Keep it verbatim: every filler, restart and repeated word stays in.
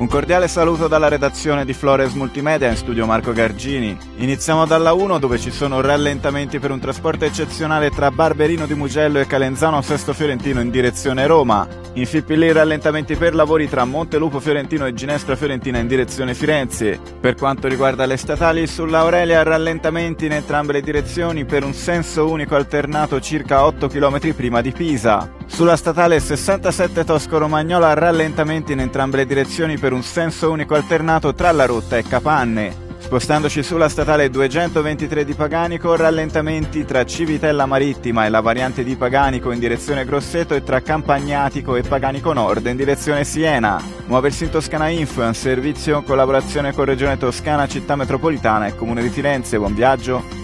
cordiale saluto dalla redazione di Flores Multimedia, in studio Marco Gargini. Iniziamo dalla uno, dove ci sono rallentamenti per un trasporto eccezionale tra Barberino di Mugello e Calenzano Sesto Fiorentino in direzione Roma. In Fippili rallentamenti per lavori tra Montelupo Fiorentino e Ginestra Fiorentina in direzione Firenze. Per quanto riguarda le statali, sulla Aurelia rallentamenti in entrambe le direzioni per un senso unico alternato circa otto chilometri prima di Pisa. Sulla statale sessantasette Tosco-Romagnola rallentamenti in entrambe le direzioni per un senso unico alternato tra La Rotta e Capanne. Spostandoci sulla statale duecentoventitré di Paganico, rallentamenti tra Civitella Marittima e la variante di Paganico in direzione Grosseto e tra Campagnatico e Paganico Nord in direzione Siena. Muoversi in Toscana Info è un servizio in collaborazione con Regione Toscana, Città Metropolitana e Comune di Firenze. Buon viaggio!